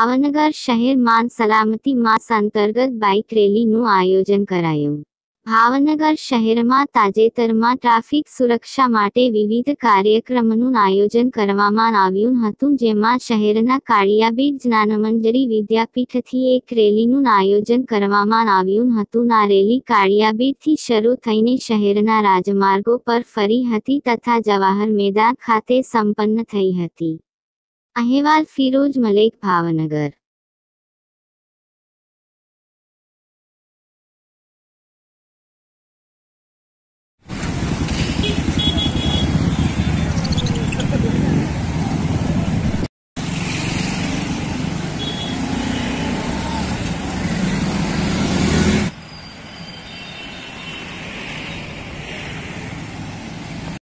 ભાવનગર શહેરમાં સલામતી માસ અંતર્ગત બાઇક રેલીનું આયોજન કરાયું. ભાવનગર શહેરમાં તાજેતરમાં ટ્રાફિક સુરક્ષા માટે વિવિધ કાર્યક્રમોનું આયોજન કરવામાં આવ્યું હતું, જેમાં શહેરના કાળિયાબીડ જ્ઞાનમંજરી વિદ્યાપીઠથી એક રેલીનું આયોજન કરવામાં આવ્યું હતું. આ રેલી કાળિયાબીડથી શરૂ થઈને શહેરના રાજમાર્ગો પર ફરી હતી તથા જવાહર મેદાન ખાતે સંપન્ન થઈ હતી. અહેવાલ ફિરોજ મલેક, ભાવનગર.